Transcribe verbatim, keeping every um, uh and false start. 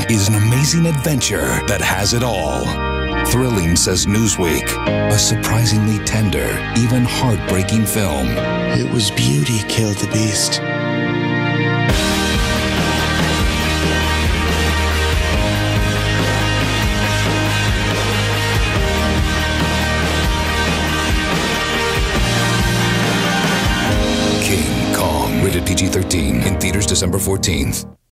is an amazing adventure that has it all. Thrilling, says Newsweek. A surprisingly tender, even heartbreaking film. It was beauty killed the beast. King Kong, rated P G thirteen, in theaters December fourteenth.